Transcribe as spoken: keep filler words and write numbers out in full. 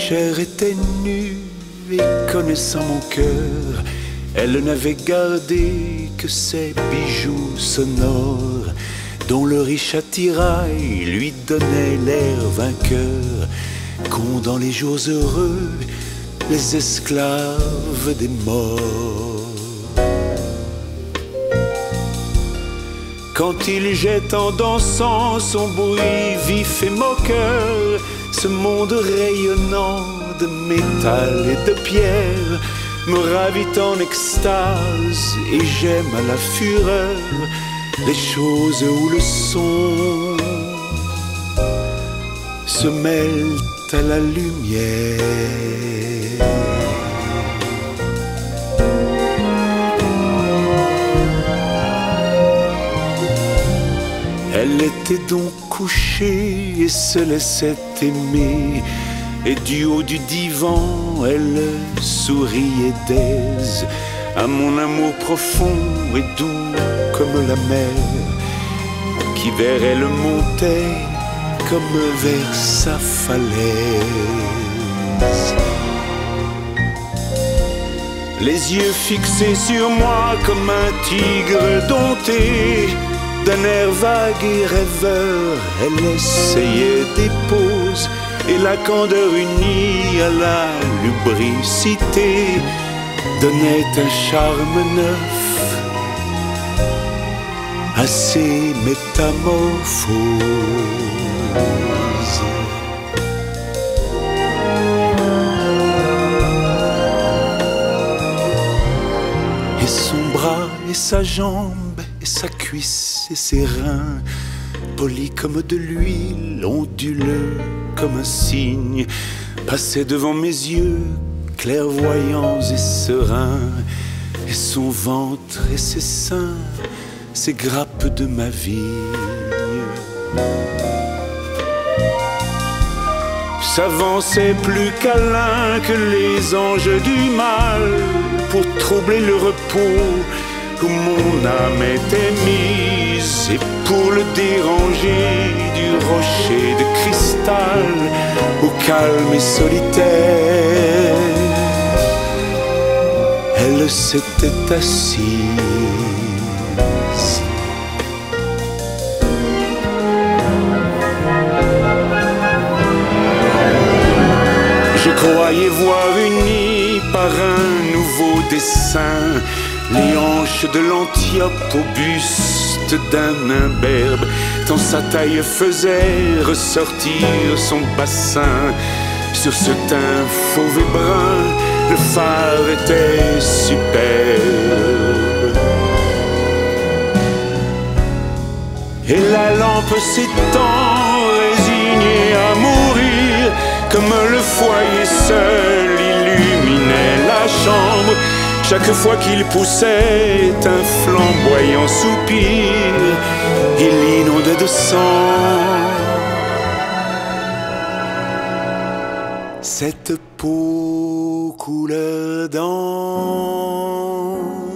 chair était nue et connaissant mon cœur, elle n'avait gardé que ses bijoux sonores, dont le riche attirail lui donnait l'air vainqueur, qu'ont dans les jours heureux les esclaves des morts. Quand il jette en dansant son bruit vif et moqueur, ce monde rayonnant de métal et de pierre me ravit en extase et j'aime à la fureur les choses où le son se mêle à la lumière. Elle était donc couchée et se laissait aimer, et du haut du divan elle souriait d'aise à mon amour profond et doux comme la mer qui vers elle montait comme vers sa falaise. Les yeux fixés sur moi comme un tigre dompté, d'un air vague et rêveur, elle essayait des poses, et la candeur unie à la lubricité donnait un charme neuf à ces métamorphoses. Et son bras et sa jambe et sa cuisse et ses reins, polis comme de l'huile, onduleux comme un cygne, passaient devant mes yeux, clairvoyants et sereins, et son ventre et ses seins, ces grappes de ma vigne, s'avançaient plus câlins que les anges du mal, pour troubler le repos où mon âme était mise, et pour le déranger du rocher de cristal au calme et solitaire, elle s'était assise. Je croyais voir unis par un nouveau dessin les hanches de l'Antiope au buste d'un imberbe, tant sa taille faisait ressortir son bassin. Sur ce teint fauve et brun, le phare était superbe. Et la lampe s'étend, résignée à mourir, comme le foyer seul illuminait la chambre. Chaque fois qu'il poussait un flamboyant soupir, il inondait de sang cette peau couleur d'encre.